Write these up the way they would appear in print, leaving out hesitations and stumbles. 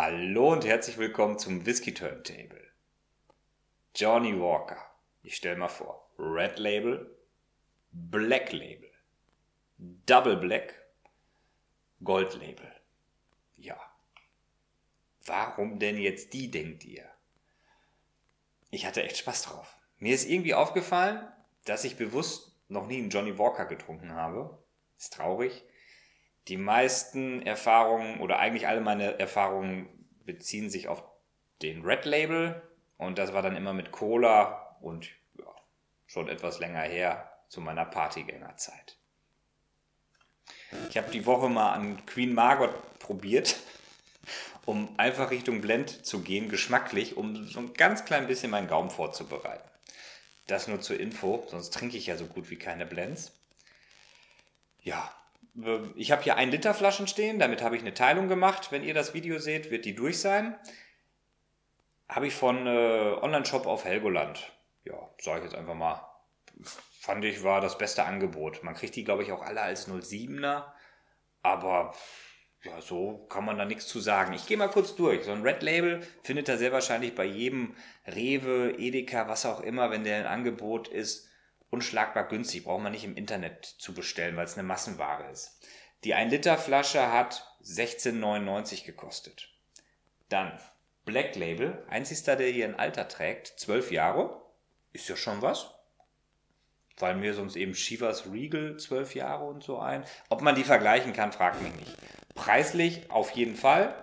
Hallo und herzlich willkommen zum Whisky Turntable. Johnnie Walker. Ich stelle mal vor. Red Label, Black Label, Double Black, Gold Label. Ja. Warum denn jetzt die, denkt ihr? Ich hatte echt Spaß drauf. Mir ist irgendwie aufgefallen, dass ich bewusst noch nie einen Johnnie Walker getrunken habe. Ist traurig. Die meisten Erfahrungen oder eigentlich alle meine Erfahrungen beziehen sich auf den Red Label und das war dann immer mit Cola und ja, schon etwas länger her zu meiner Partygängerzeit. Ich habe die Woche mal an Queen Margot probiert, um einfach Richtung Blend zu gehen, geschmacklich, um so ein ganz klein bisschen meinen Gaumen vorzubereiten. Das nur zur Info, sonst trinke ich ja so gut wie keine Blends. Ja. Ich habe hier 1 Liter Flaschen stehen, damit habe ich eine Teilung gemacht. Wenn ihr das Video seht, wird die durch sein. Habe ich von Online-Shop auf Helgoland. Ja, sage ich jetzt einfach mal. Fand ich, war das beste Angebot. Man kriegt die, glaube ich, auch alle als 07er. Aber ja, so kann man da nichts zu sagen. Ich gehe mal kurz durch. So ein Red Label findet ihr sehr wahrscheinlich bei jedem Rewe, Edeka, was auch immer, wenn der ein Angebot ist. Unschlagbar günstig, braucht man nicht im Internet zu bestellen, weil es eine Massenware ist. Die 1 Liter Flasche hat 16,99 gekostet. Dann Black Label, einzigster, der hier ein Alter trägt, 12 Jahre, ist ja schon was. Fallen mir sonst eben Chivas Regal 12 Jahre und so ein. Ob man die vergleichen kann, fragt mich nicht. Preislich auf jeden Fall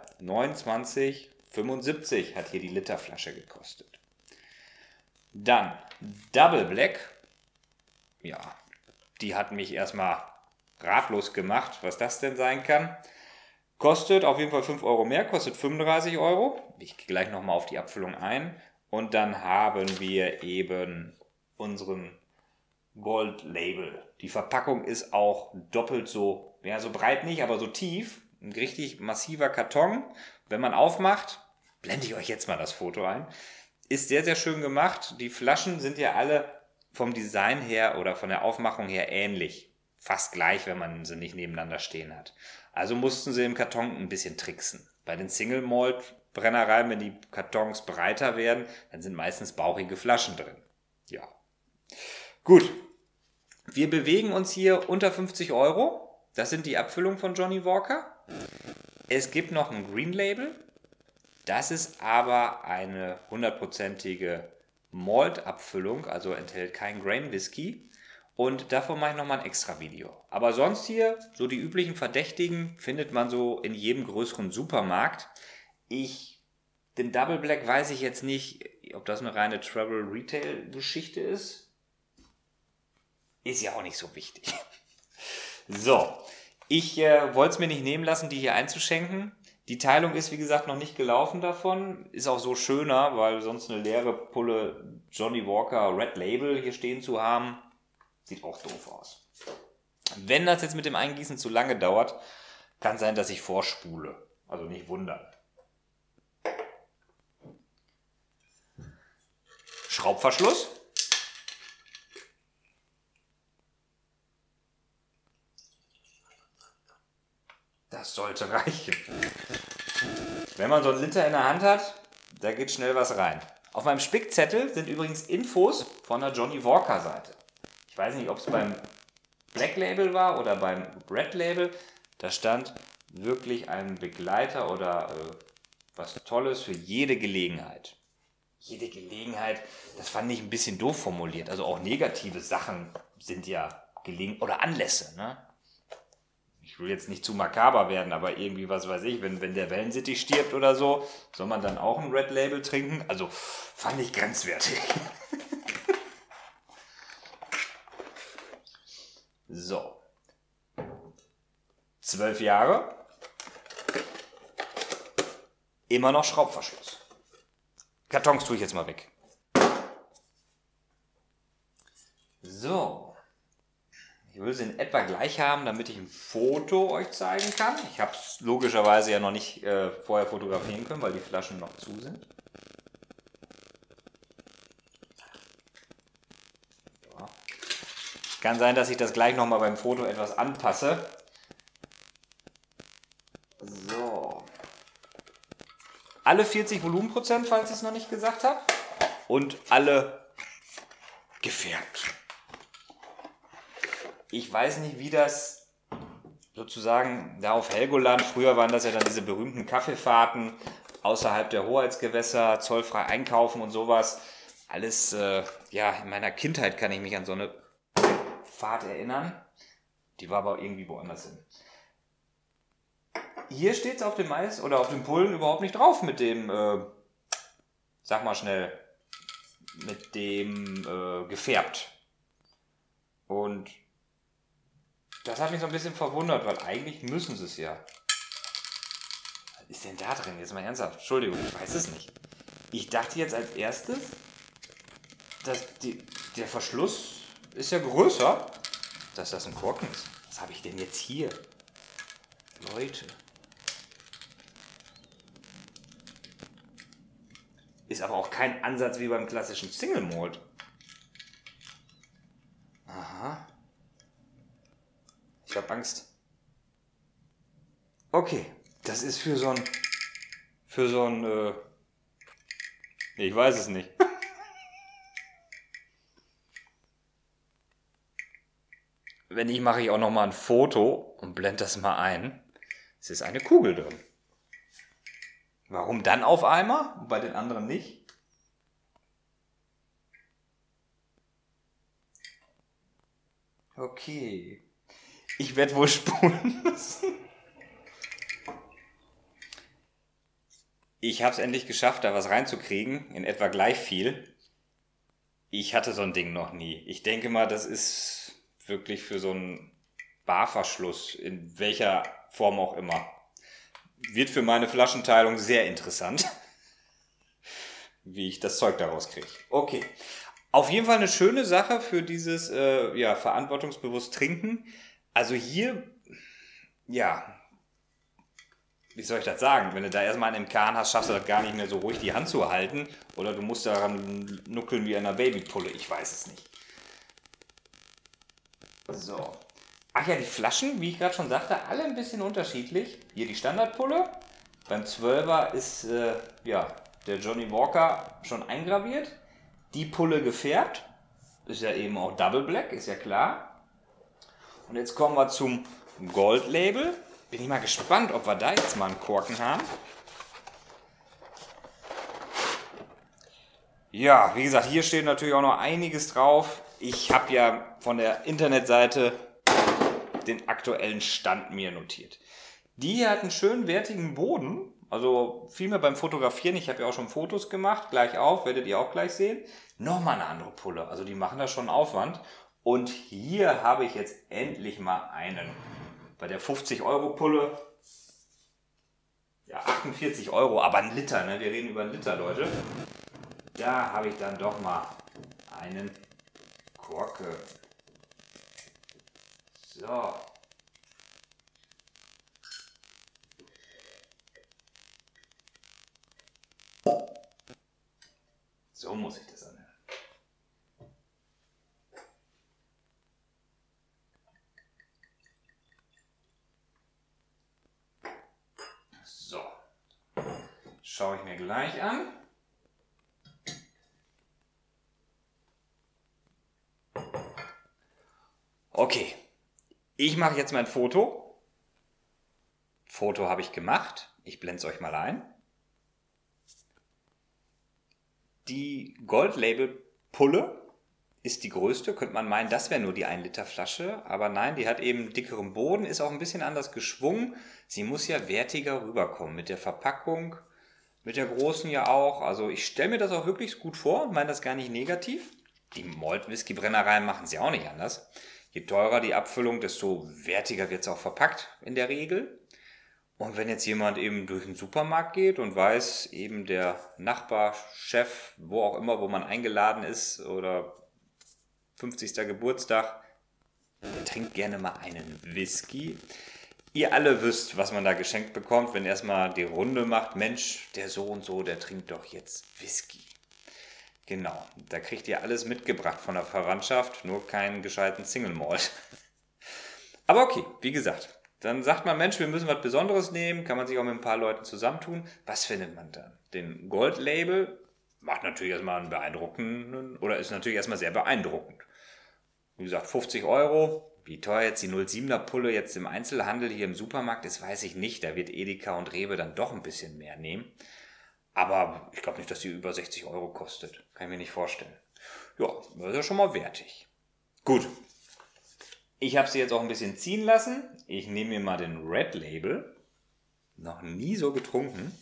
29,75 hat hier die Literflasche gekostet. Dann Double Black. Ja, die hat mich erstmal ratlos gemacht, was das denn sein kann. Kostet auf jeden Fall 5 Euro mehr, kostet 35 Euro. Ich gehe gleich nochmal auf die Abfüllung ein. Und dann haben wir eben unseren Gold Label. Die Verpackung ist auch doppelt so, ja, so breit nicht, aber so tief. Ein richtig massiver Karton. Wenn man aufmacht, blende ich euch jetzt mal das Foto ein. Ist sehr, sehr schön gemacht. Die Flaschen sind ja alle vom Design her oder von der Aufmachung her ähnlich. Fast gleich, wenn man sie nicht nebeneinander stehen hat. Also mussten sie im Karton ein bisschen tricksen. Bei den Single Malt Brennereien, wenn die Kartons breiter werden, dann sind meistens bauchige Flaschen drin. Ja. Gut. Wir bewegen uns hier unter 50 Euro. Das sind die Abfüllungen von Johnnie Walker. Es gibt noch ein Green Label. Das ist aber eine 100%ige Malt-Abfüllung, also enthält kein Grain Whisky. Und davon mache ich nochmal ein extra Video. Aber sonst hier, so die üblichen Verdächtigen, findet man so in jedem größeren Supermarkt. Den Double Black weiß ich jetzt nicht, ob das eine reine Travel-Retail-Geschichte ist. Ist ja auch nicht so wichtig. So, ich wollte es mir nicht nehmen lassen, die hier einzuschenken. Die Teilung ist, wie gesagt, noch nicht gelaufen davon. Ist auch so schöner, weil sonst eine leere Pulle Johnnie Walker Red Label hier stehen zu haben, sieht auch doof aus. Wenn das jetzt mit dem Eingießen zu lange dauert, kann sein, dass ich vorspule. Also nicht wundern. Schraubverschluss. Das sollte reichen. Wenn man so einen Liter in der Hand hat, da geht schnell was rein. Auf meinem Spickzettel sind übrigens Infos von der Johnnie Walker Seite. Ich weiß nicht, ob es beim Black Label war oder beim Red Label. Da stand wirklich ein Begleiter oder was Tolles für jede Gelegenheit. Jede Gelegenheit, das fand ich ein bisschen doof formuliert. Also auch negative Sachen sind ja oder Anlässe, ne? Ich will jetzt nicht zu makaber werden, aber irgendwie, was weiß ich, wenn der Wellensittich stirbt oder so, soll man dann auch ein Red Label trinken? Also, fand ich grenzwertig. So. 12 Jahre. Immer noch Schraubverschluss. Kartons tue ich jetzt mal weg. So. Ich will sie in etwa gleich haben, damit ich ein Foto euch zeigen kann. Ich habe es logischerweise ja noch nicht vorher fotografieren können, weil die Flaschen noch zu sind. Ja. Kann sein, dass ich das gleich nochmal beim Foto etwas anpasse. So. alle 40 Volumenprozent, falls ich es noch nicht gesagt habe. Und alle gefärbt. Ich weiß nicht, wie das sozusagen da auf Helgoland, früher waren das ja dann diese berühmten Kaffeefahrten außerhalb der Hoheitsgewässer, zollfrei einkaufen und sowas. Alles, ja, in meiner Kindheit kann ich mich an so eine Fahrt erinnern. Die war aber irgendwie woanders hin. Hier steht es auf dem Mais oder auf dem Pullen überhaupt nicht drauf mit dem, sag mal schnell, mit dem gefärbt. Und das hat mich so ein bisschen verwundert, weil eigentlich müssen sie es ja. Was ist denn da drin? Jetzt mal ernsthaft. Entschuldigung, ich weiß es nicht. Ich dachte jetzt als erstes, dass der Verschluss ist ja größer, dass das ein Korken ist. Was habe ich denn jetzt hier? Leute. Ist aber auch kein Ansatz wie beim klassischen Single Malt. Aha. Ich habe Angst. Okay, das ist für so ein, ich weiß es nicht. Wenn nicht, mache ich auch noch mal ein Foto und blende das mal ein. Es ist eine Kugel drin. Warum dann auf Eimer und bei den anderen nicht? Okay. Ich werde wohl spulen müssen. Ich habe es endlich geschafft, da was reinzukriegen, in etwa gleich viel. Ich hatte so ein Ding noch nie. Ich denke mal, das ist wirklich für so einen Barverschluss, in welcher Form auch immer. Wird für meine Flaschenteilung sehr interessant, wie ich das Zeug daraus kriege. Okay. Auf jeden Fall eine schöne Sache für dieses ja, verantwortungsbewusst Trinken. Also hier, ja, wie soll ich das sagen? Wenn du da erstmal einen im Kahn hast, schaffst du das gar nicht mehr so ruhig die Hand zu halten. Oder du musst daran nuckeln wie an einer Babypulle. Ich weiß es nicht. So. Ach ja, die Flaschen, wie ich gerade schon sagte, alle ein bisschen unterschiedlich. Hier die Standardpulle. Beim 12er ist ja, der Johnnie Walker schon eingraviert. Die Pulle gefärbt. Ist ja eben auch Double Black, ist ja klar. Und jetzt kommen wir zum Gold Label. Bin ich mal gespannt, ob wir da jetzt mal einen Korken haben. Ja, wie gesagt, hier steht natürlich auch noch einiges drauf. Ich habe ja von der Internetseite den aktuellen Stand mir notiert. Die hier hat einen schönen wertigen Boden. Also vielmehr beim Fotografieren. Ich habe ja auch schon Fotos gemacht. Gleich auf, werdet ihr auch gleich sehen. Nochmal eine andere Pulle. Also die machen da schon Aufwand. Und hier habe ich jetzt endlich mal einen. Bei der 50-Euro-Pulle, ja 48 Euro, aber ein Liter, ne? Wir reden über einen Liter, Leute. Da habe ich dann doch mal einen Korke. So. So muss ich das anhören. So. Schaue ich mir gleich an. Okay, ich mache jetzt mein Foto. Foto habe ich gemacht. Ich blende es euch mal ein. Die Gold-Label-Pulle ist die größte. Könnte man meinen, das wäre nur die 1 Liter Flasche. Aber nein, die hat eben dickeren Boden, ist auch ein bisschen anders geschwungen. Sie muss ja wertiger rüberkommen. Mit der Verpackung, mit der großen ja auch. Also ich stelle mir das auch wirklich gut vor und meine das gar nicht negativ. Die Malt-Whisky-Brennereien machen es ja auch nicht anders. Je teurer die Abfüllung, desto wertiger wird es auch verpackt in der Regel. Und wenn jetzt jemand eben durch den Supermarkt geht und weiß, eben der Nachbar, Chef, wo auch immer, wo man eingeladen ist oder 50. Geburtstag, der trinkt gerne mal einen Whisky. Ihr alle wisst, was man da geschenkt bekommt, wenn erstmal die Runde macht, Mensch, der so und so, der trinkt doch jetzt Whisky. Genau, da kriegt ihr alles mitgebracht von der Verwandtschaft, nur keinen gescheiten Single Malt. Aber okay, wie gesagt, Dann sagt man, Mensch, wir müssen was Besonderes nehmen, kann man sich auch mit ein paar Leuten zusammentun. Was findet man dann? Den Gold-Label macht natürlich erstmal einen beeindruckenden, oder ist natürlich erstmal sehr beeindruckend. Wie gesagt, 50 Euro. Wie teuer jetzt die 07er Pulle jetzt im Einzelhandel hier im Supermarkt ist, weiß ich nicht. Da wird Edeka und Rewe dann doch ein bisschen mehr nehmen. Aber ich glaube nicht, dass die über 60 Euro kostet. Kann ich mir nicht vorstellen. Ja, das ist ja schon mal wertig. Gut. Ich habe sie jetzt auch ein bisschen ziehen lassen. Ich nehme mir mal den Red Label. Noch nie so getrunken.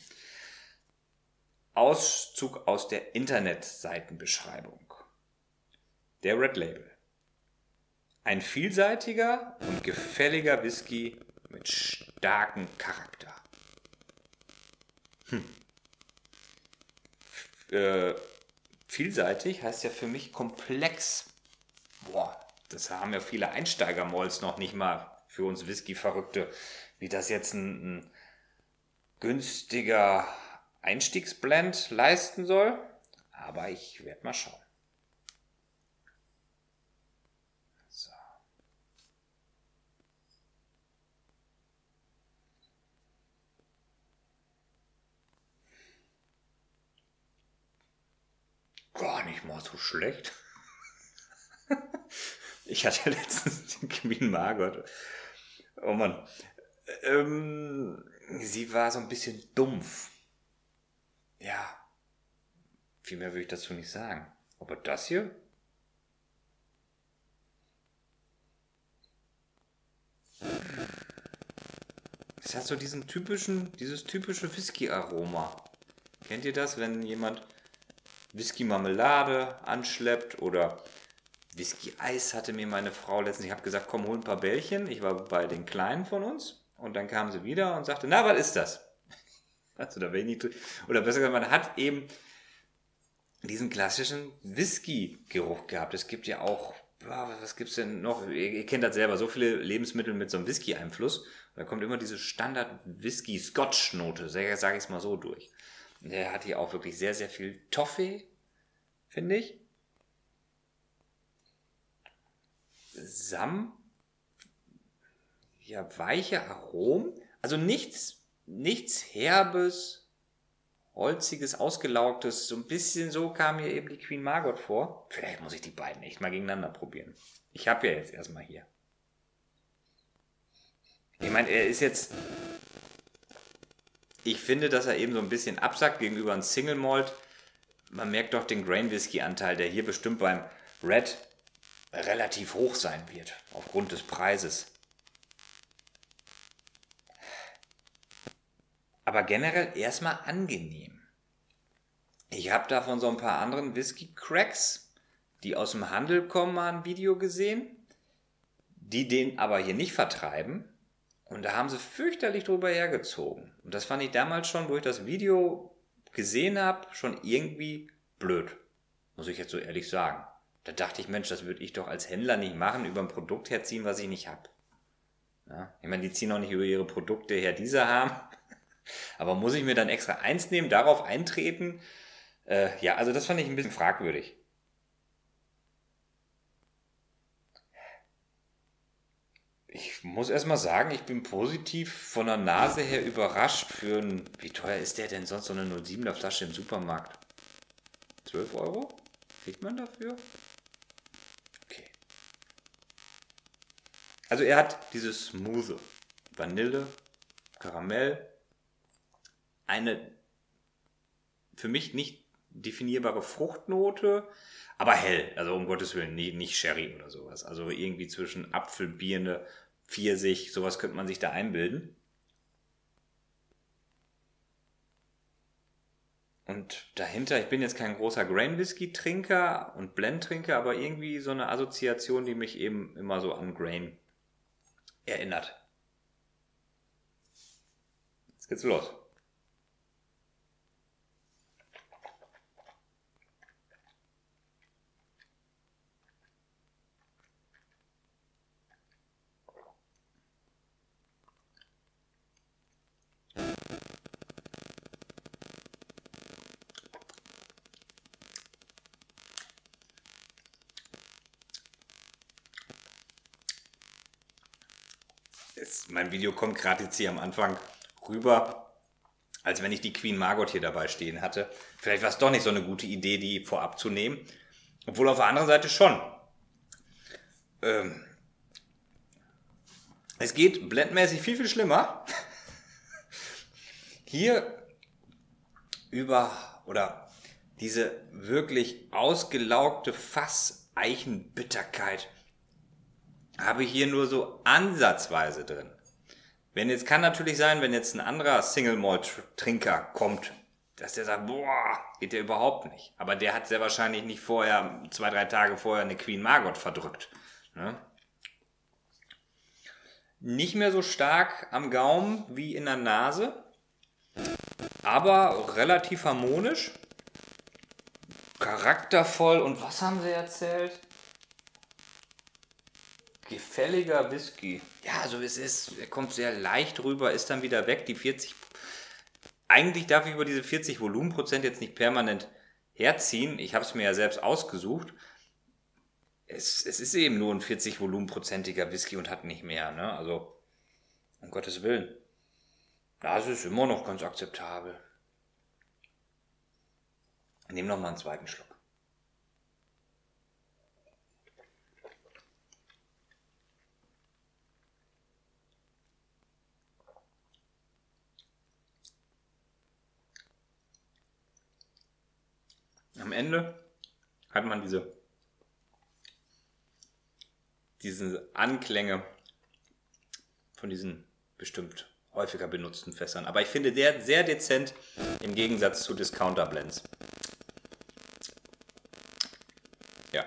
Auszug aus der Internetseitenbeschreibung. Der Red Label. Ein vielseitiger und gefälliger Whisky mit starkem Charakter. Vielseitig heißt ja für mich komplex. Boah, das haben ja viele Einsteiger-Malls noch nicht mal für uns Whisky-Verrückte, wie das jetzt ein günstiger Einstiegsblend leisten soll. Aber ich werde mal schauen. So. Gar nicht mal so schlecht. Ich hatte letztens den Queen Margot. Oh Mann. Sie war so ein bisschen dumpf. Ja. Viel mehr würde ich dazu nicht sagen. Aber das hier? Es hat so dieses typische Whisky-Aroma. Kennt ihr das, wenn jemand Whisky-Marmelade anschleppt oder Whisky-Eis hatte mir meine Frau letztens. Ich habe gesagt, komm, hol ein paar Bällchen. Ich war bei den Kleinen von uns und dann kam sie wieder und sagte, na, was ist das? Also da bin ich nicht, oder besser gesagt, man hat eben diesen klassischen Whisky-Geruch gehabt. Es gibt ja auch, was gibt es denn noch? Ihr kennt das selber, so viele Lebensmittel mit so einem Whisky-Einfluss. Da kommt immer diese Standard-Whisky-Scotch-Note, sage ich es mal so durch. Und der hat hier auch wirklich sehr, sehr viel Toffee, finde ich. Ja, weiche Aromen. Also nichts Herbes, Holziges, Ausgelaugtes. So ein bisschen so kam mir eben die Queen Margot vor. Vielleicht muss ich die beiden echt mal gegeneinander probieren. Ich habe ja jetzt erstmal hier. Ich meine, er ist jetzt... Ich finde, dass er eben so ein bisschen absackt gegenüber einem Single Malt. Man merkt doch den Grain Whisky Anteil, der hier bestimmt beim Red relativ hoch sein wird, aufgrund des Preises. Aber generell erstmal angenehm. Ich habe da von so ein paar anderen Whisky-Cracks, die aus dem Handel kommen, mal ein Video gesehen, die den aber hier nicht vertreiben. Und da haben sie fürchterlich drüber hergezogen. Und das fand ich damals schon, wo ich das Video gesehen habe, schon irgendwie blöd. Muss ich jetzt so ehrlich sagen. Da dachte ich, Mensch, das würde ich doch als Händler nicht machen, über ein Produkt herziehen, was ich nicht habe. Ja, ich meine, die ziehen auch nicht über ihre Produkte her, die sie haben. Aber muss ich mir dann extra eins nehmen, darauf eintreten? Ja, also das fand ich ein bisschen fragwürdig. Ich muss erstmal sagen, ich bin positiv von der Nase her überrascht für ein... Wie teuer ist der denn sonst, so eine 07er Flasche im Supermarkt? 12 Euro? Kriegt man dafür? Okay. Also er hat dieses Smooth, Vanille, Karamell, eine für mich nicht definierbare Fruchtnote, aber hell, also um Gottes Willen, nicht Sherry oder sowas. Also irgendwie zwischen Apfel, Birne, Pfirsich, sowas könnte man sich da einbilden. Und dahinter, ich bin jetzt kein großer Grain Whisky Trinker und Blend Trinker, aber irgendwie so eine Assoziation, die mich eben immer so an Grain erinnert. Jetzt geht's los. Mein Video kommt gerade jetzt hier am Anfang rüber, als wenn ich die Queen Margot hier dabei stehen hatte. Vielleicht war es doch nicht so eine gute Idee, die vorab zu nehmen. Obwohl auf der anderen Seite schon. Es geht blendmäßig viel, viel schlimmer. Hier oder diese wirklich ausgelaugte Fasseichenbitterkeit habe ich hier nur so ansatzweise drin. Kann natürlich sein, wenn jetzt ein anderer Single Malt Trinker kommt, dass der sagt, boah, geht der überhaupt nicht. Aber der hat sehr wahrscheinlich nicht vorher, 2-3 Tage vorher eine Queen Margot verdrückt. Ne? Nicht mehr so stark am Gaumen wie in der Nase, aber relativ harmonisch, charaktervoll. Und was haben sie erzählt? Gefälliger Whisky. Ja, also er kommt sehr leicht rüber, ist dann wieder weg. Die 40. Eigentlich darf ich über diese 40 Volumenprozent jetzt nicht permanent herziehen. Ich habe es mir ja selbst ausgesucht. Es ist eben nur ein 40 Volumenprozentiger Whisky und hat nicht mehr, ne? Also, um Gottes Willen. Das ist immer noch ganz akzeptabel. Ich nehme noch mal einen zweiten Schluck. Am Ende hat man diese Anklänge von diesen bestimmt häufiger benutzten Fässern. Aber ich finde der sehr dezent im Gegensatz zu Discounter Blends. Ja.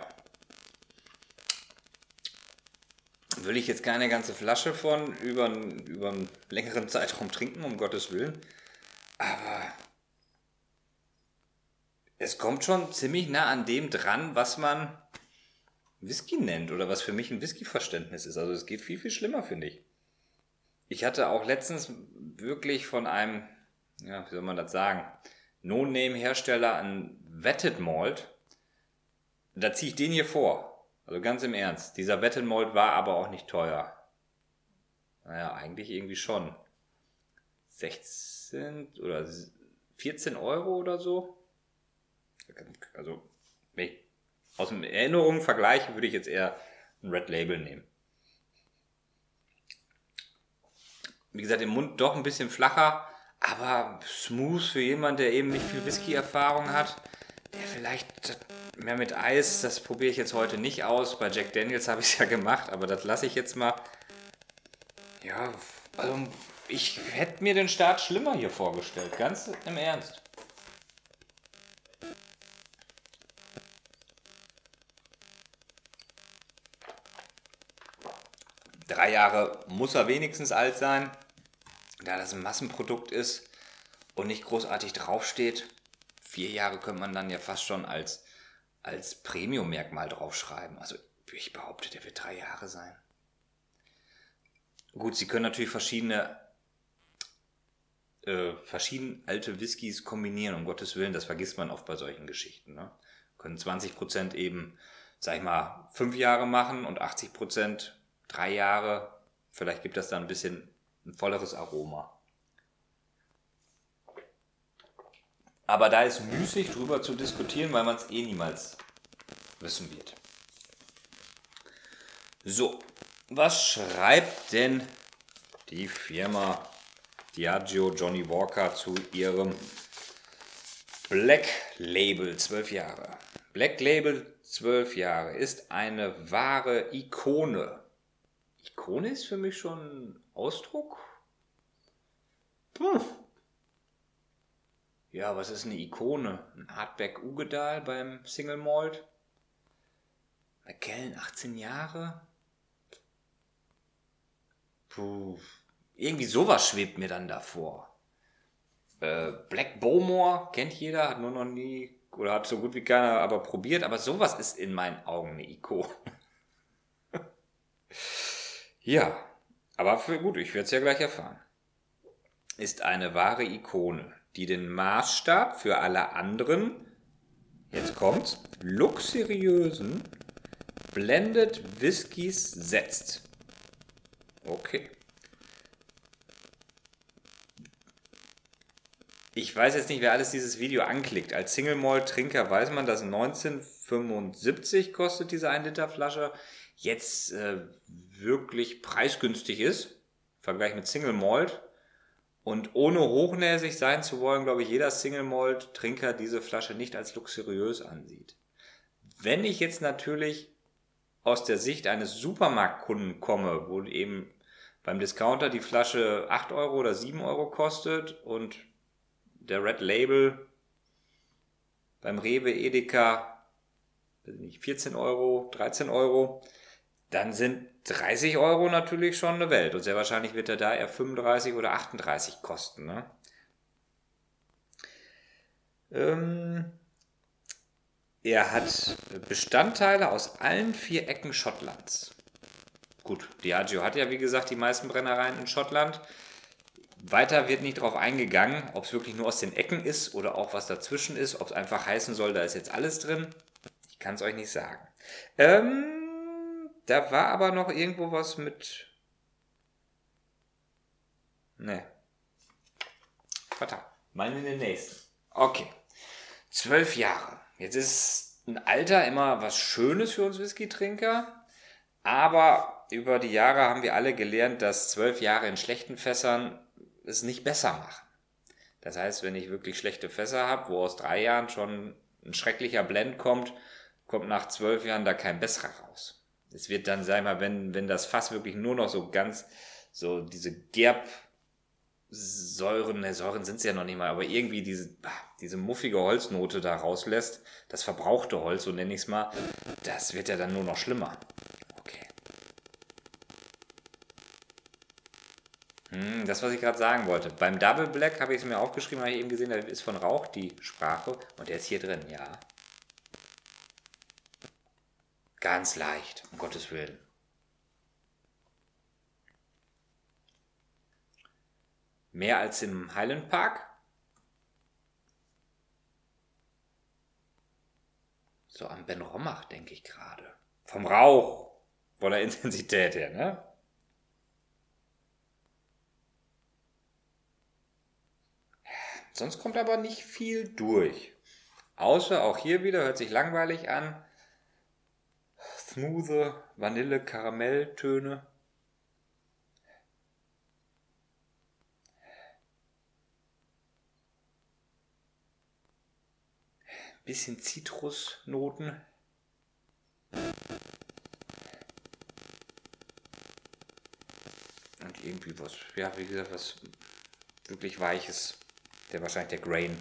Will ich jetzt keine ganze Flasche von über einen längeren Zeitraum trinken, um Gottes Willen. Aber es kommt schon ziemlich nah an dem dran, was man Whisky nennt oder was für mich ein Whisky-Verständnis ist. Also es geht viel, viel schlimmer, finde ich. Ich hatte auch letztens wirklich von einem, ja, wie soll man das sagen, No-Name-Hersteller ein Vetted Malt. Da ziehe ich den hier vor. Also ganz im Ernst. Dieser Vetted Malt war aber auch nicht teuer. Naja, eigentlich irgendwie schon. 16 oder 14 Euro oder so. Also, wenn ich aus den Erinnerungen vergleiche, würde ich jetzt eher ein Red Label nehmen. Wie gesagt, im Mund doch ein bisschen flacher, aber smooth für jemanden, der eben nicht viel Whisky-Erfahrung hat. Der vielleicht mehr mit Eis, das probiere ich jetzt heute nicht aus. Bei Jack Daniels habe ich es ja gemacht, aber das lasse ich jetzt mal. Ja, also ich hätte mir den Start schlimmer hier vorgestellt, ganz im Ernst. Drei Jahre muss er wenigstens alt sein, da das ein Massenprodukt ist und nicht großartig draufsteht. 4 Jahre könnte man dann ja fast schon als Premium-Merkmal draufschreiben. Also ich behaupte, der wird 3 Jahre sein. Gut, Sie können natürlich verschiedene alte Whiskys kombinieren, um Gottes Willen, das vergisst man oft bei solchen Geschichten. Ne? Können 20% eben, sag ich mal, 5 Jahre machen und 80% 3 Jahre. Vielleicht gibt das dann ein volleres Aroma. Aber da ist müßig drüber zu diskutieren, weil man es eh niemals wissen wird. So, was schreibt denn die Firma Diageo Johnny Walker zu ihrem Black Label 12 Jahre? Black Label 12 Jahre ist eine wahre Ikone. Ikone ist für mich schon ein Ausdruck? Ja, was ist eine Ikone? Ein Artback Ugedal beim Single Malt? Macallan 18 Jahre? Irgendwie sowas schwebt mir dann davor. Black Bowmore kennt jeder, hat nur noch nie oder hat so gut wie keiner aber probiert, aber sowas ist in meinen Augen eine Ikone. Ja, aber gut, ich werde es ja gleich erfahren. Ist eine wahre Ikone, die den Maßstab für alle anderen, jetzt kommt's, luxuriösen Blended Whiskys setzt. Okay. Ich weiß jetzt nicht, wer alles dieses Video anklickt. Als Single Malt Trinker weiß man, dass 19,75 kostet diese 1 Liter Flasche. Jetzt wirklich preisgünstig ist, im Vergleich mit Single Malt. Und ohne hochnäsig sein zu wollen, glaube ich, jeder Single Malt Trinker diese Flasche nicht als luxuriös ansieht. Wenn ich jetzt natürlich aus der Sicht eines Supermarktkunden komme, wo eben beim Discounter die Flasche 8 Euro oder 7 Euro kostet und der Red Label beim Rewe, Edeka 14 Euro, 13 Euro, dann sind 30 Euro natürlich schon eine Welt. Und sehr wahrscheinlich wird er da eher 35 oder 38 kosten. Ne? Er hat Bestandteile aus allen 4 Ecken Schottlands. Gut, Diageo hat ja wie gesagt die meisten Brennereien in Schottland. Weiter wird nicht darauf eingegangen, ob es wirklich nur aus den Ecken ist oder auch was dazwischen ist, ob es einfach heißen soll, da ist jetzt alles drin. Ich kann es euch nicht sagen. Da war aber noch irgendwo was mit... Ne. Verdammt. Meinen in den nächsten. Okay. 12 Jahre. Jetzt ist ein Alter immer was Schönes für uns Whisky-Trinker. Aber über die Jahre haben wir alle gelernt, dass 12 Jahre in schlechten Fässern es nicht besser machen. Das heißt, wenn ich wirklich schlechte Fässer habe, wo aus 3 Jahren schon ein schrecklicher Blend kommt, kommt nach 12 Jahren da kein besserer raus. Es wird dann, sag ich mal, wenn das Fass wirklich nur noch so ganz, so diese Gerbsäuren, ne, Säuren sind es ja noch nicht mal, aber irgendwie diese muffige Holznote da rauslässt, das verbrauchte Holz, so nenne ich es mal, das wird ja dann nur noch schlimmer. Okay. Das, was ich gerade sagen wollte. Beim Double Black habe ich es mir aufgeschrieben, habe ich eben gesehen, da ist von Rauch die Sprache und der ist hier drin, ja. Ganz leicht, um Gottes Willen. Mehr als im Highland Park. So am Ben Rommach denke ich gerade. Vom Rauch, von der Intensität her, ne? Sonst kommt aber nicht viel durch. Außer auch hier wieder, hört sich langweilig an. Smooth Vanille-Karamelltöne. Bisschen Zitrusnoten. Und irgendwie was, ja, wie gesagt, was wirklich Weiches. Der wahrscheinlich der Grain.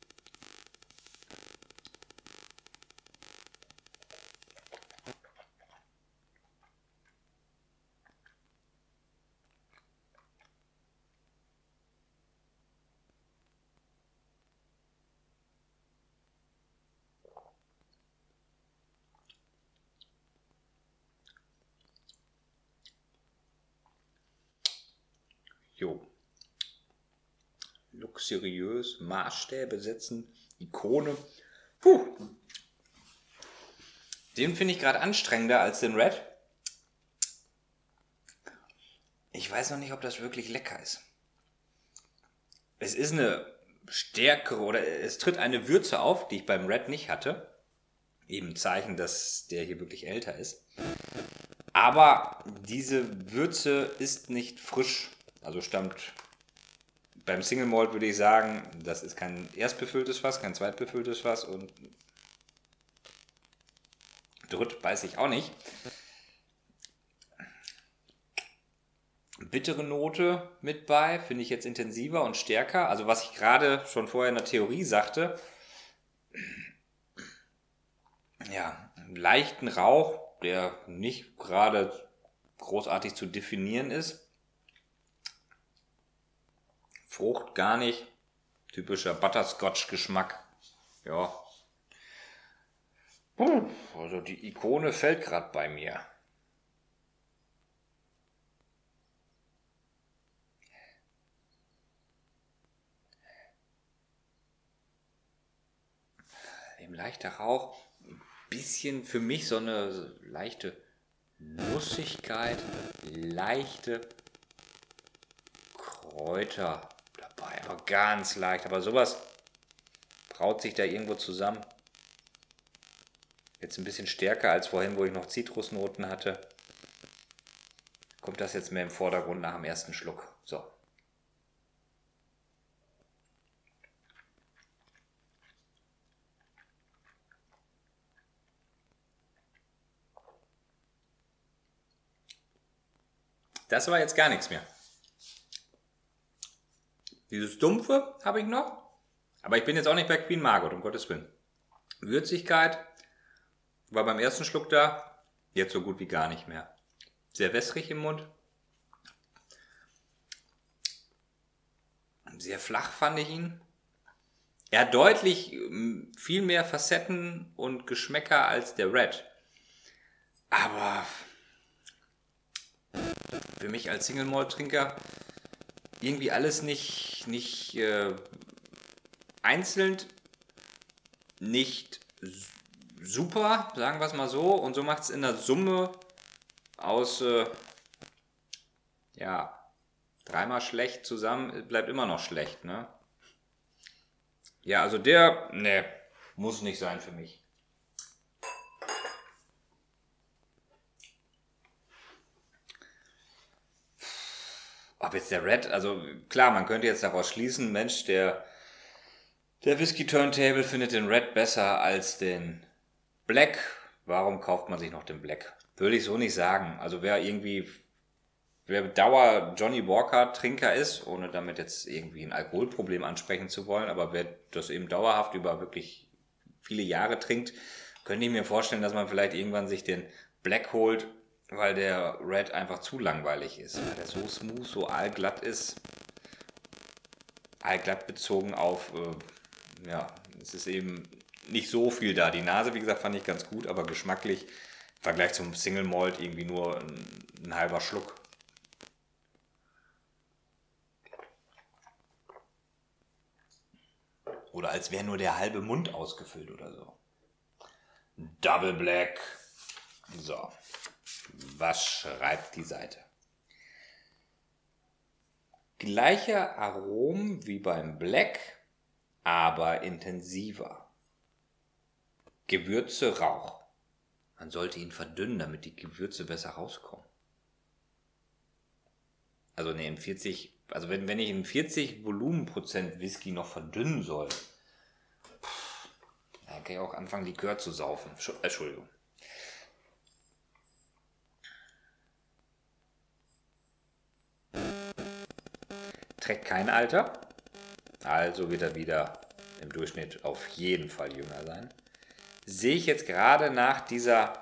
Jo. Luxuriös, Maßstäbe setzen, Ikone. Puh. Den finde ich gerade anstrengender als den Red. Ich weiß noch nicht, ob das wirklich lecker ist. Es ist eine stärkere oder es tritt eine Würze auf, die ich beim Red nicht hatte. Eben Zeichen, dass der hier wirklich älter ist. Aber diese Würze ist nicht frisch. Also stammt beim Single Malt, würde ich sagen, das ist kein erstbefülltes Fass, kein zweitbefülltes Fass und dritt weiß ich auch nicht. Bittere Note mit bei, finde ich jetzt intensiver und stärker. Also was ich gerade schon vorher in der Theorie sagte, ja, einen leichten Rauch, der nicht gerade großartig zu definieren ist. Frucht gar nicht. Typischer Butterscotch-Geschmack. Ja. Also die Ikone fällt gerade bei mir. Eben leichter Rauch. Ein bisschen für mich so eine leichte Nussigkeit. Leichte Kräuter dabei. Aber ganz leicht. Aber sowas braut sich da irgendwo zusammen. Jetzt ein bisschen stärker als vorhin, wo ich noch Zitrusnoten hatte. Kommt das jetzt mehr im Vordergrund nach dem ersten Schluck. So. Das war jetzt gar nichts mehr. Dieses Dumpfe habe ich noch. Aber ich bin jetzt auch nicht bei Queen Margot, um Gottes Willen. Würzigkeit war beim ersten Schluck da. Jetzt so gut wie gar nicht mehr. Sehr wässrig im Mund. Sehr flach fand ich ihn. Er hat deutlich viel mehr Facetten und Geschmäcker als der Red. Aber für mich als Single Malt Trinker irgendwie alles nicht einzeln, nicht super, sagen wir es mal so. Und so macht es in der Summe aus, dreimal schlecht zusammen, bleibt immer noch schlecht, ne? Ja, also der, ne, muss nicht sein für mich. Ob jetzt der Red, also klar, man könnte jetzt daraus schließen, Mensch, der Whisky Turntable findet den Red besser als den Black. Warum kauft man sich noch den Black? Würde ich so nicht sagen. Also wer Dauer Johnny Walker Trinker ist, ohne damit jetzt irgendwie ein Alkoholproblem ansprechen zu wollen, aber wer das eben dauerhaft über wirklich viele Jahre trinkt, könnte ich mir vorstellen, dass man vielleicht irgendwann sich den Black holt, weil der Red einfach zu langweilig ist, weil der so smooth, so allglatt ist. Allglatt bezogen auf, es ist eben nicht so viel da. Die Nase, wie gesagt, fand ich ganz gut, aber geschmacklich im Vergleich zum Single Malt irgendwie nur ein halber Schluck. Oder als wäre nur der halbe Mund ausgefüllt oder so. Double Black. So. Was schreibt die Seite? Gleiche Aromen wie beim Black, aber intensiver. Gewürze, Rauch. Man sollte ihn verdünnen, damit die Gewürze besser rauskommen. Also ne, in 40, also wenn ich in 40 Volumenprozent Whisky noch verdünnen soll, dann kann ich auch anfangen, Likör zu saufen. Entschuldigung. Trägt kein Alter, also wird er wieder im Durchschnitt auf jeden Fall jünger sein. Sehe ich jetzt gerade nach dieser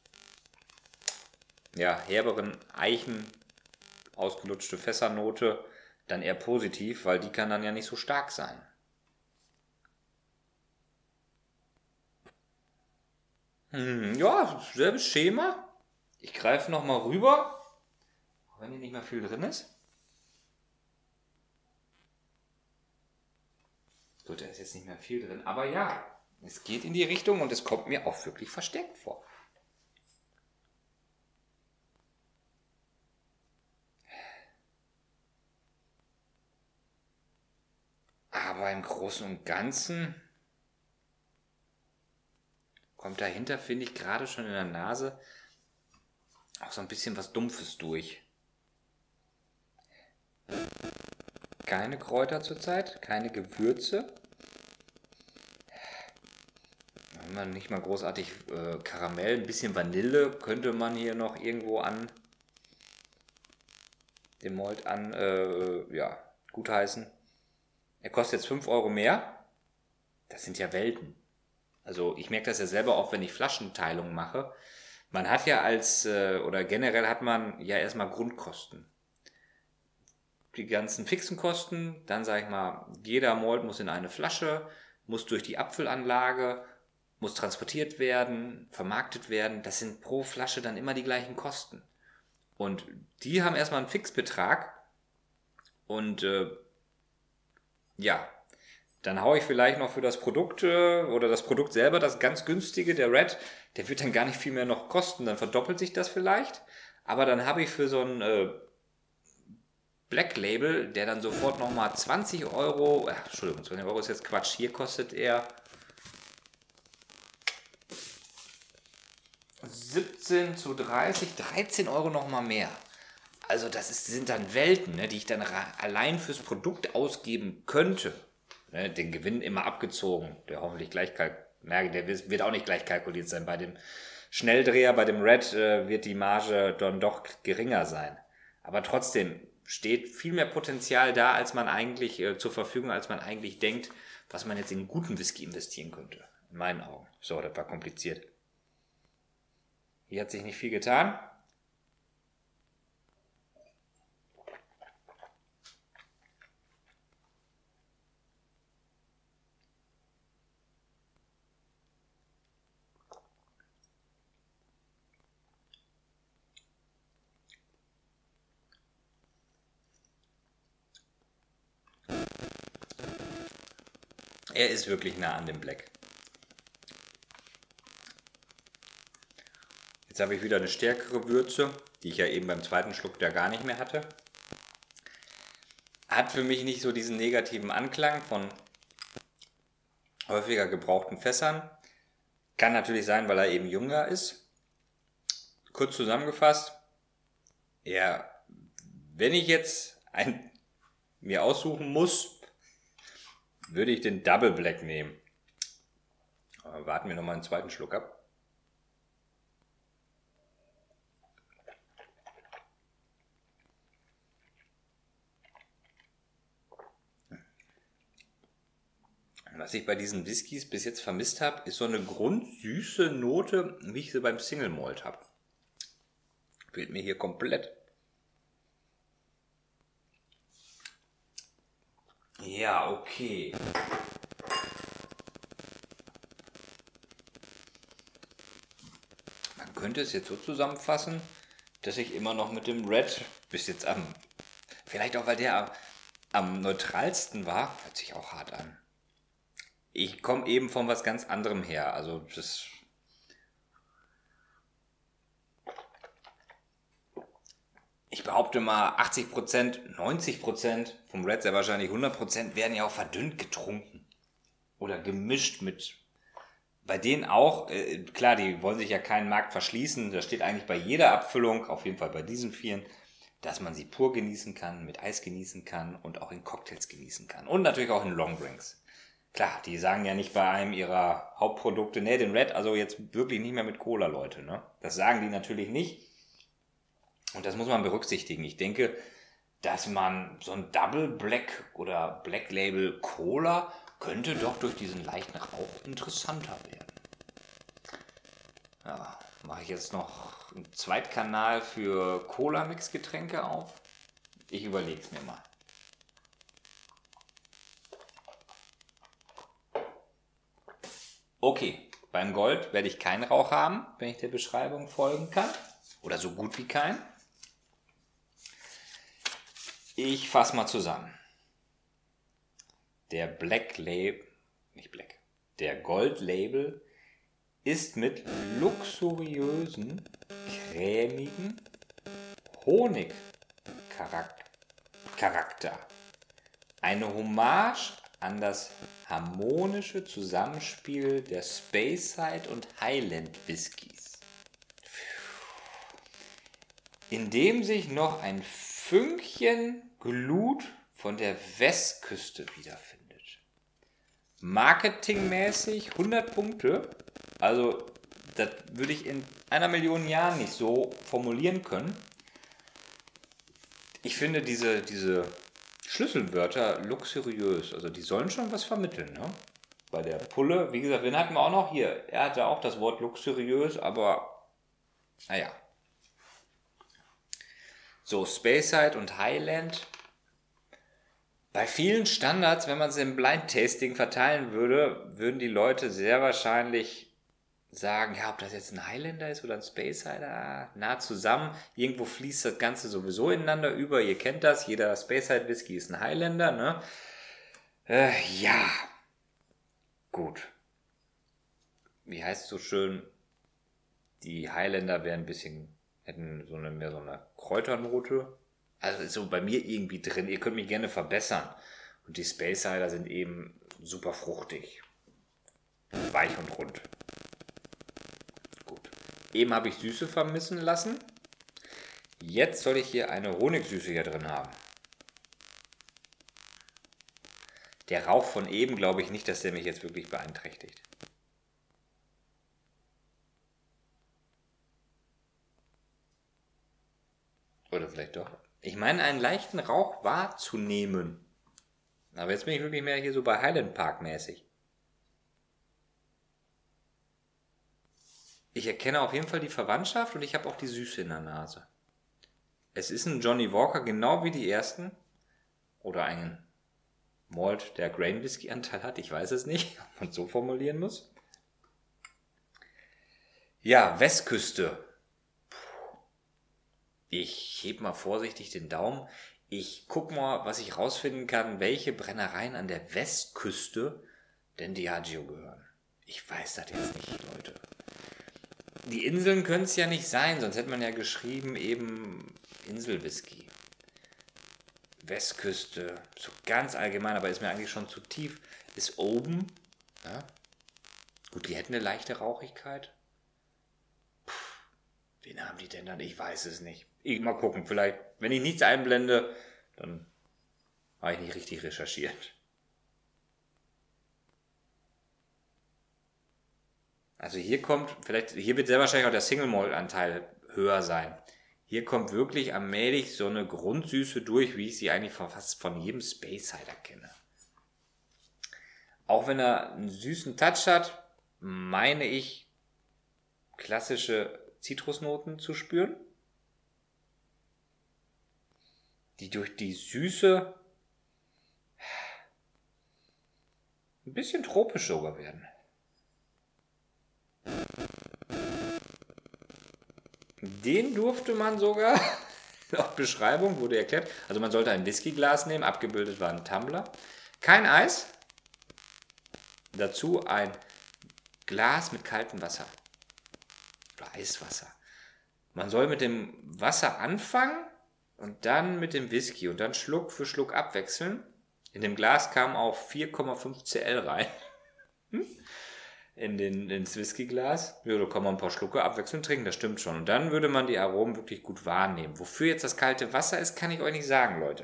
herberen Eichen ausgelutschte Fässernote dann eher positiv, weil die kann dann ja nicht so stark sein. Ja, selbes Schema. Ich greife nochmal rüber, auch wenn hier nicht mehr viel drin ist. Gut, da ist jetzt nicht mehr viel drin, aber ja, es geht in die Richtung und es kommt mir auch wirklich versteckt vor. Aber im Großen und Ganzen kommt dahinter, finde ich, gerade schon in der Nase auch so ein bisschen was Dumpfes durch. Keine Kräuter zurzeit, keine Gewürze. Nicht mal großartig Karamell, ein bisschen Vanille könnte man hier noch irgendwo an dem Malt gutheißen. Er kostet jetzt 5 Euro mehr. Das sind ja Welten. Also ich merke das ja selber auch, wenn ich Flaschenteilungen mache. Man hat ja oder generell hat man ja erstmal Grundkosten. Die ganzen fixen Kosten, dann sage ich mal, jeder Malt muss in eine Flasche, muss durch die Abfüllanlage, muss transportiert werden, vermarktet werden. Das sind pro Flasche dann immer die gleichen Kosten. Und die haben erstmal einen Fixbetrag und dann haue ich vielleicht noch für das Produkt oder das Produkt selber, das ganz günstige, der Red, der wird dann gar nicht viel mehr noch kosten, dann verdoppelt sich das vielleicht. Aber dann habe ich für so ein Black Label, der dann sofort nochmal 20 Euro, Entschuldigung, 20 Euro ist jetzt Quatsch, hier kostet er 17 zu 30, 13 Euro nochmal mehr. Also sind dann Welten, ne, die ich dann allein fürs Produkt ausgeben könnte. Ne, den Gewinn immer abgezogen, der hoffentlich der wird auch nicht gleich kalkuliert sein. Bei dem Schnelldreher, bei dem Red wird die Marge dann doch geringer sein. Aber trotzdem steht viel mehr Potenzial da, als man eigentlich zur Verfügung, als man eigentlich denkt, was man jetzt in einen guten Whisky investieren könnte. In meinen Augen. So, das war kompliziert. Hier hat sich nicht viel getan. Er ist wirklich nah an dem Black. Jetzt habe ich wieder eine stärkere Würze, die ich ja eben beim zweiten Schluck da gar nicht mehr hatte. Hat für mich nicht so diesen negativen Anklang von häufiger gebrauchten Fässern. Kann natürlich sein, weil er eben jünger ist. Kurz zusammengefasst, ja, wenn ich jetzt mir aussuchen muss, würde ich den Double Black nehmen. Aber warten wir nochmal einen zweiten Schluck ab. Was ich bei diesen Whiskys bis jetzt vermisst habe, ist so eine grundsüße Note, wie ich sie beim Single Malt habe. Fehlt mir hier komplett. Ja, okay. Man könnte es jetzt so zusammenfassen, dass ich immer noch mit dem Red bis jetzt vielleicht auch, weil der am neutralsten war, hört sich auch hart an. Ich komme eben von was ganz anderem her. Also ich behaupte mal 80%, 90% vom Red, sehr wahrscheinlich 100% werden ja auch verdünnt getrunken. Oder gemischt mit. Bei denen auch, klar, die wollen sich ja keinen Markt verschließen. Da steht eigentlich bei jeder Abfüllung, auf jeden Fall bei diesen vieren, dass man sie pur genießen kann, mit Eis genießen kann und auch in Cocktails genießen kann. Und natürlich auch in Longdrinks. Klar, die sagen ja nicht bei einem ihrer Hauptprodukte, ne, den Red, also jetzt wirklich nicht mehr mit Cola, Leute, ne? Das sagen die natürlich nicht. Und das muss man berücksichtigen. Ich denke, dass man so ein Double Black oder Black Label Cola könnte doch durch diesen leichten Rauch interessanter werden. Ja, mache ich jetzt noch einen Zweitkanal für Cola-Mix-Getränke auf? Ich überlege es mir mal. Okay, beim Gold werde ich keinen Rauch haben, wenn ich der Beschreibung folgen kann. Oder so gut wie keinen. Ich fasse mal zusammen. Der Black Label, der Gold Label ist mit luxuriösen, cremigen Honigcharakter eine Hommage an das harmonische Zusammenspiel der Speyside und Highland Whiskys, in dem sich noch ein Fünkchen Glut von der Westküste wiederfindet. Marketingmäßig 100 Punkte, also das würde ich in 1.000.000 Jahren nicht so formulieren können. Ich finde diese Schlüsselwörter luxuriös, also die sollen schon was vermitteln, ne? Bei der Pulle, wie gesagt, wen hatten wir auch noch hier? Er hatte auch das Wort luxuriös, aber naja. So, Speyside und Highland. Bei vielen Standards, wenn man sie im Blind Tasting verteilen würde, würden die Leute sehr wahrscheinlich sagen, ja, ob das jetzt ein Highlander ist oder ein Speyside, nah zusammen. Irgendwo fließt das Ganze sowieso ineinander über. Ihr kennt das, jeder Speyside Whisky ist ein Highlander, ne? Ja, gut. Wie heißt es so schön? Die Highlander hätten mehr so eine Kräuternote. Also ist so bei mir irgendwie drin. Ihr könnt mich gerne verbessern. Und die Space Cider sind eben super fruchtig. Weich und rund. Gut. Eben habe ich Süße vermissen lassen. Jetzt soll ich hier eine Honigsüße hier drin haben. Der Rauch von eben glaube ich nicht, dass der mich jetzt wirklich beeinträchtigt. Oder vielleicht doch. Ich meine, einen leichten Rauch wahrzunehmen. Aber jetzt bin ich wirklich mehr hier so bei Highland Park mäßig. Ich erkenne auf jeden Fall die Verwandtschaft und ich habe auch die Süße in der Nase. Es ist ein Johnny Walker, genau wie die ersten. Oder ein Malt, der Grain Whisky Anteil hat. Ich weiß es nicht, ob man es so formulieren muss. Ja, Westküste. Ich heb mal vorsichtig den Daumen. Ich guck mal, was ich rausfinden kann, welche Brennereien an der Westküste denn Diageo gehören. Ich weiß das jetzt nicht, Leute. Die Inseln können es ja nicht sein, sonst hätte man ja geschrieben, eben Inselwhisky. Westküste, so ganz allgemein, aber ist mir eigentlich schon zu tief. Ist oben, ja? Gut, die hätten eine leichte Rauchigkeit. Puh, wen haben die denn dann? Ich weiß es nicht. Mal gucken, vielleicht, wenn ich nichts einblende, dann habe ich nicht richtig recherchiert. Also hier kommt, hier wird sehr wahrscheinlich auch der Single Malt Anteil höher sein. Hier kommt wirklich allmählich so eine Grundsüße durch, wie ich sie eigentlich fast von jedem Space Cider kenne. Auch wenn er einen süßen Touch hat, meine ich, klassische Zitrusnoten zu spüren, die durch die Süße ein bisschen tropisch sogar werden. Den durfte man sogar, laut Beschreibung wurde erklärt, also man sollte ein Whiskyglas nehmen, abgebildet war ein Tumbler, kein Eis, dazu ein Glas mit kaltem Wasser oder Eiswasser. Man soll mit dem Wasser anfangen und dann mit dem Whisky und dann Schluck für Schluck abwechseln. In dem Glas kam auch 4,5 Cl rein. Ins Whiskyglas. Ja, da kann man ein paar Schlucke abwechselnd trinken, das stimmt schon. Und dann würde man die Aromen wirklich gut wahrnehmen. Wofür jetzt das kalte Wasser ist, kann ich euch nicht sagen, Leute.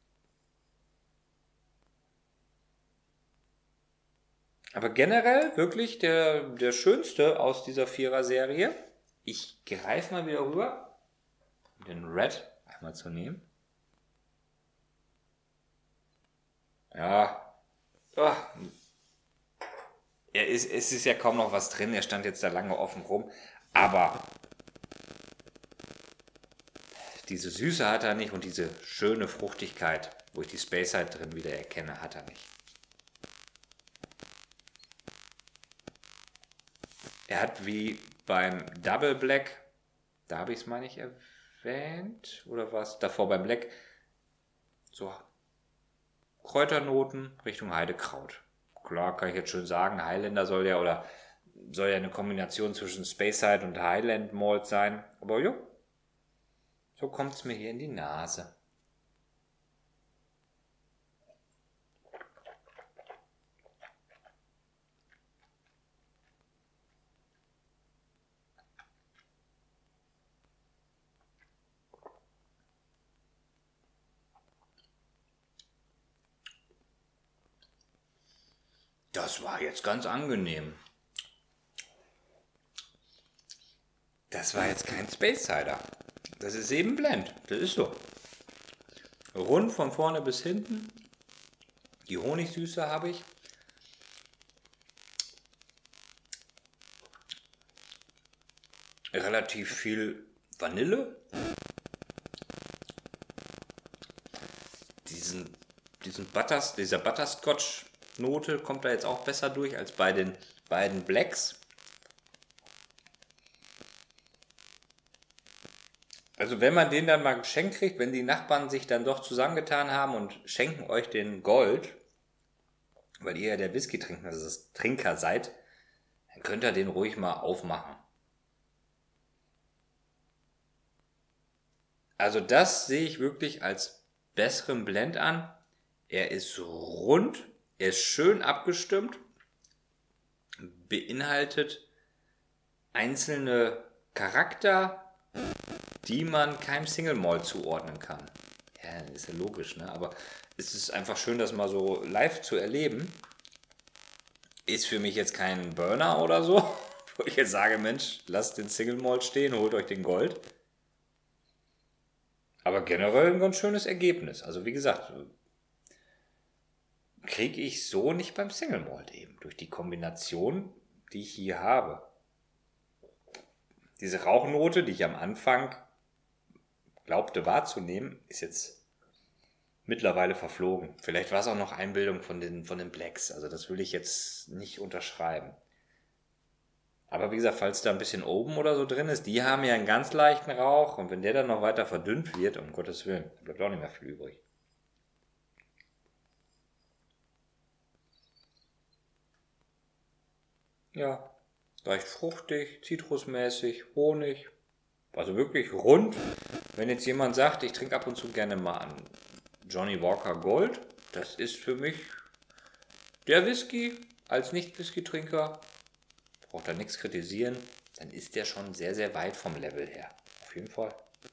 Aber generell wirklich der schönste aus dieser Vierer-Serie. Ich greife mal wieder rüber, um den Red einmal zu nehmen. Ja. Oh. Es ist ja kaum noch was drin, er stand jetzt da lange offen rum, aber diese Süße hat er nicht und diese schöne Fruchtigkeit, wo ich die Space Cider drin wieder erkenne, hat er nicht. Er hat wie beim Double Black, da habe ich es mal nicht erwähnt, oder was? Davor beim Black, so Kräuternoten Richtung Heidekraut. Klar, kann ich jetzt schön sagen, Highlander soll ja eine Kombination zwischen Space Cider und Highland Malt sein. Aber jo, so kommt es mir hier in die Nase. Das war jetzt ganz angenehm. Das war jetzt kein Space Cider. Das ist eben Blend. Das ist so. Rund von vorne bis hinten. Die Honigsüße habe ich. Relativ viel Vanille. Dieser Butterscotch-Note kommt da jetzt auch besser durch als bei den beiden Blacks. Also wenn man den dann mal geschenkt kriegt, wenn die Nachbarn sich dann doch zusammengetan haben und schenken euch den Gold, weil ihr ja der Whisky-Trinker seid, dann könnt ihr den ruhig mal aufmachen. Also das sehe ich wirklich als besseren Blend an. Er ist rund, er ist schön abgestimmt, beinhaltet einzelne Charakter, die man keinem Single Malt zuordnen kann. Ja, ist ja logisch, ne? Aber es ist einfach schön, das mal so live zu erleben. Ist für mich jetzt kein Burner oder so, wo ich jetzt sage, Mensch, lasst den Single Malt stehen, holt euch den Gold. Aber generell ein ganz schönes Ergebnis. Also wie gesagt, kriege ich so nicht beim Single Malt eben. Durch die Kombination, die ich hier habe. Diese Rauchnote, die ich am Anfang glaubte wahrzunehmen, ist jetzt mittlerweile verflogen. Vielleicht war es auch noch Einbildung von den Blacks. Also das will ich jetzt nicht unterschreiben. Aber wie gesagt, falls da ein bisschen oben oder so drin ist, die haben ja einen ganz leichten Rauch. Und wenn der dann noch weiter verdünnt wird, um Gottes Willen, bleibt auch nicht mehr viel übrig. Ja, leicht fruchtig, zitrusmäßig, Honig. Also wirklich rund. Wenn jetzt jemand sagt, ich trinke ab und zu gerne mal einen Johnnie Walker Gold, das ist für mich der Whisky als Nicht-Whisky-Trinker. Braucht da nichts kritisieren. Dann ist der schon sehr, sehr weit vom Level her. Auf jeden Fall.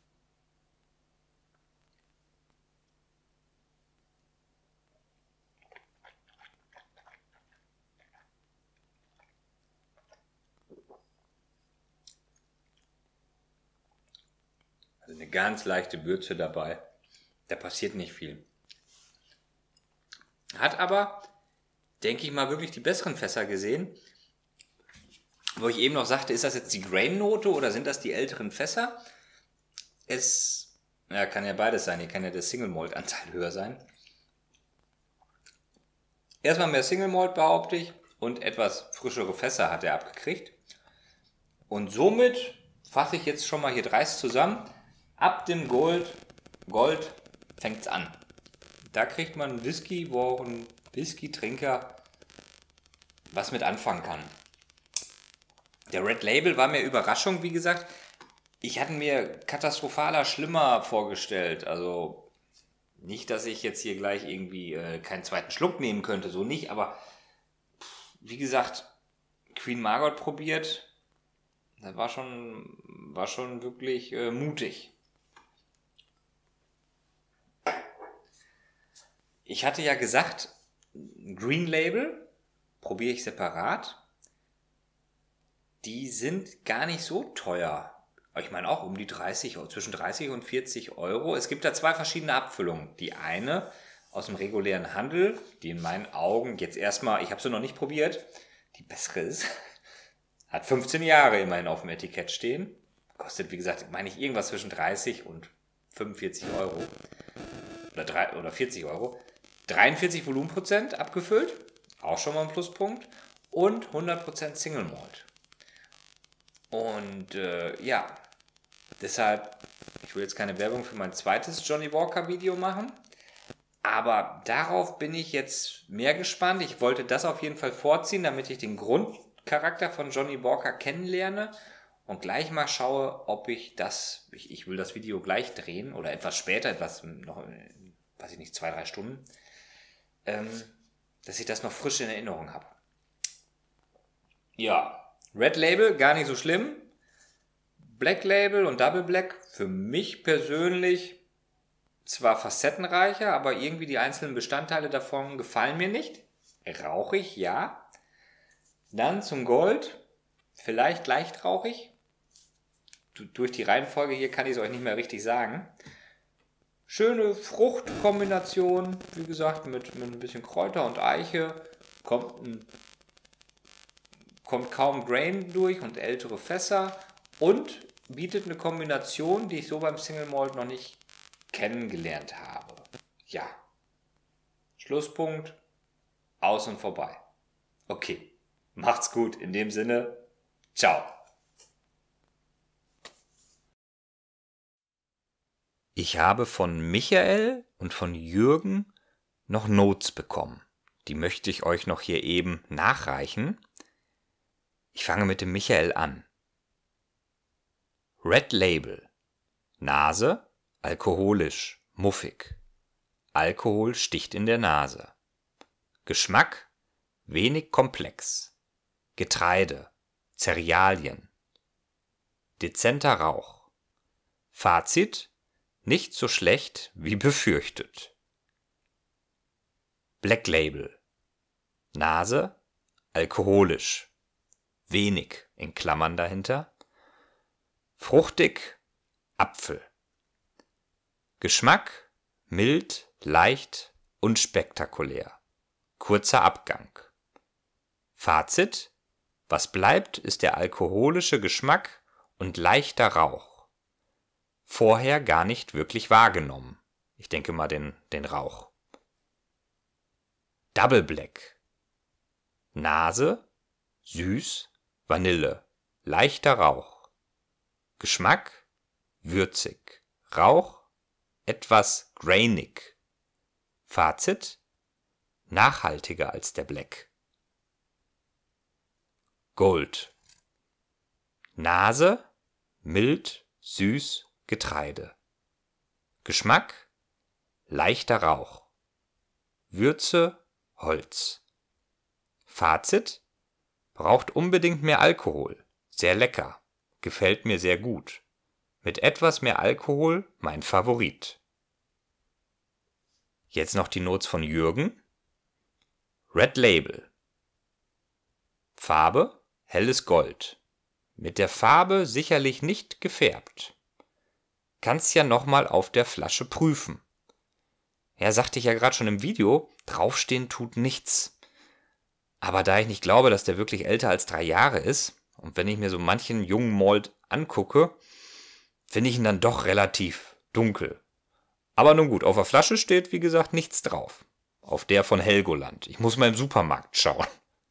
Also eine ganz leichte Würze dabei. Da passiert nicht viel. Hat aber, denke ich mal, wirklich die besseren Fässer gesehen. Wo ich eben noch sagte, ist das jetzt die Grain-Note oder sind das die älteren Fässer? Es ja, kann ja beides sein. Hier kann ja der Single-Malt-Anteil höher sein. Erstmal mehr Single-Malt, behaupte ich. Und etwas frischere Fässer hat er abgekriegt. Und somit fasse ich jetzt schon mal hier dreist zusammen. Ab dem Gold fängt es an. Da kriegt man einen Whisky, wo auch ein Whisky-Trinker was mit anfangen kann. Der Red Label war mir Überraschung, wie gesagt. Ich hatte mir katastrophaler schlimmer vorgestellt. Also nicht, dass ich jetzt hier gleich irgendwie keinen zweiten Schluck nehmen könnte, so nicht. Aber wie gesagt, Queen Margot probiert. Das war schon wirklich mutig. Ich hatte ja gesagt, Green Label probiere ich separat. Die sind gar nicht so teuer. Ich meine auch um die 30, zwischen 30 und 40 Euro. Es gibt da zwei verschiedene Abfüllungen. Die eine aus dem regulären Handel, die in meinen Augen jetzt erstmal, ich habe sie noch nicht probiert, die bessere ist. Hat 15 Jahre immerhin auf dem Etikett stehen. Kostet, wie gesagt, meine ich irgendwas zwischen 30 und 45 Euro. Oder 40 Euro. 43 Volumenprozent abgefüllt. Auch schon mal ein Pluspunkt. Und 100% Single Malt. Und ja, deshalb, ich will jetzt keine Werbung für mein zweites Johnnie Walker Video machen. Aber darauf bin ich jetzt mehr gespannt. Ich wollte das auf jeden Fall vorziehen, damit ich den Grundcharakter von Johnnie Walker kennenlerne und gleich mal schaue, ob ich will das Video gleich drehen oder etwas später, etwas noch, weiß ich nicht, 2-3 Stunden, dass ich das noch frisch in Erinnerung habe. Ja, Red Label, gar nicht so schlimm. Black Label und Double Black, für mich persönlich zwar facettenreicher, aber irgendwie die einzelnen Bestandteile davon gefallen mir nicht. Rauchig, ja. Dann zum Gold, vielleicht leicht rauchig. Durch die Reihenfolge hier kann ich es euch nicht mehr richtig sagen. Schöne Fruchtkombination, wie gesagt, mit ein bisschen Kräuter und Eiche. Kommt kaum Grain durch und ältere Fässer. Und bietet eine Kombination, die ich so beim Single Malt noch nicht kennengelernt habe. Ja. Schlusspunkt. Aus und vorbei. Okay. Macht's gut. In dem Sinne. Ciao. Ich habe von Michael und von Jürgen noch Notes bekommen. Die möchte ich euch noch hier eben nachreichen. Ich fange mit dem Michael an. Red Label. Nase alkoholisch, muffig. Alkohol sticht in der Nase. Geschmack wenig komplex. Getreide, Cerealien. Dezenter Rauch. Fazit: nicht so schlecht wie befürchtet. Black Label. Nase alkoholisch. Wenig in Klammern dahinter. Fruchtig Apfel. Geschmack mild, leicht, unspektakulär. Kurzer Abgang. Fazit: was bleibt, ist der alkoholische Geschmack und leichter Rauch. Vorher gar nicht wirklich wahrgenommen. Ich denke mal den Rauch. Double Black. Nase süß, Vanille, leichter Rauch. Geschmack würzig. Rauch etwas grainig. Fazit: nachhaltiger als der Black. Gold. Nase mild, süß, Getreide. Geschmack leichter Rauch. Würze Holz. Fazit: braucht unbedingt mehr Alkohol. Sehr lecker. Gefällt mir sehr gut. Mit etwas mehr Alkohol mein Favorit. Jetzt noch die Notes von Jürgen. Red Label. Farbe helles Gold. Mit der Farbe sicherlich nicht gefärbt. Kannst ja nochmal auf der Flasche prüfen. Ja, sagte ich ja gerade schon im Video, draufstehen tut nichts. Aber da ich nicht glaube, dass der wirklich älter als 3 Jahre ist, und wenn ich mir so manchen jungen Malt angucke, finde ich ihn dann doch relativ dunkel. Aber nun gut, auf der Flasche steht, wie gesagt, nichts drauf. Auf der von Helgoland. Ich muss mal im Supermarkt schauen.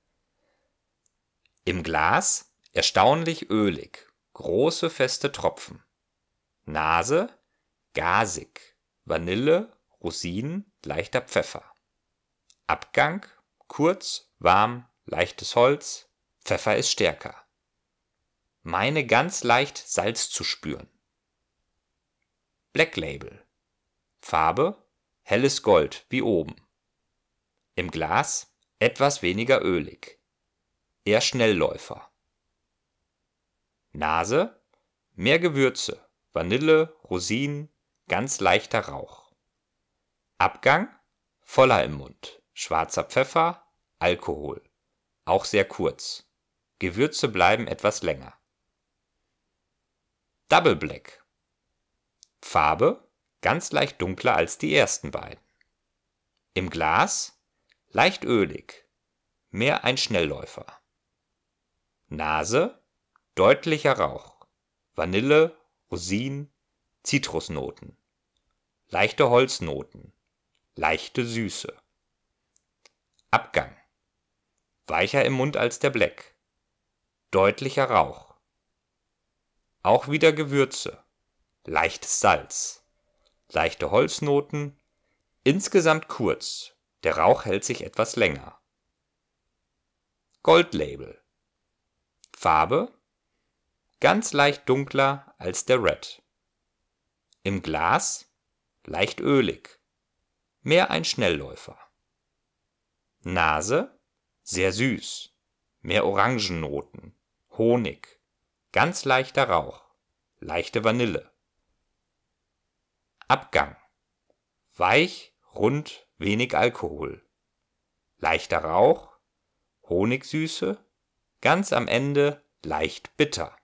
Im Glas erstaunlich ölig. Große, feste Tropfen. Nase gasig. Vanille, Rosinen, leichter Pfeffer. Abgang kurz, warm, leichtes Holz. Pfeffer ist stärker. Meine ganz leicht Salz zu spüren. Black Label. Farbe helles Gold wie oben. Im Glas etwas weniger ölig. Eher Schnellläufer. Nase mehr Gewürze. Vanille, Rosinen, ganz leichter Rauch. Abgang voller im Mund. Schwarzer Pfeffer, Alkohol. Auch sehr kurz. Gewürze bleiben etwas länger. Double Black. Farbe ganz leicht dunkler als die ersten beiden. Im Glas leicht ölig. Mehr ein Schnellläufer. Nase deutlicher Rauch. Vanille, Rosinen, Zitrusnoten. Leichte Holznoten. Leichte Süße. Abgang. Weicher im Mund als der Black. Deutlicher Rauch. Auch wieder Gewürze. Leichtes Salz. Leichte Holznoten. Insgesamt kurz. Der Rauch hält sich etwas länger. Gold Label. Farbe ganz leicht dunkler als der Red. Im Glas leicht ölig. Mehr ein Schnellläufer. Nase sehr süß. Mehr Orangennoten. Honig. Ganz leichter Rauch. Leichte Vanille. Abgang. Weich, rund, wenig Alkohol. Leichter Rauch. Honigsüße. Ganz am Ende leicht bitter.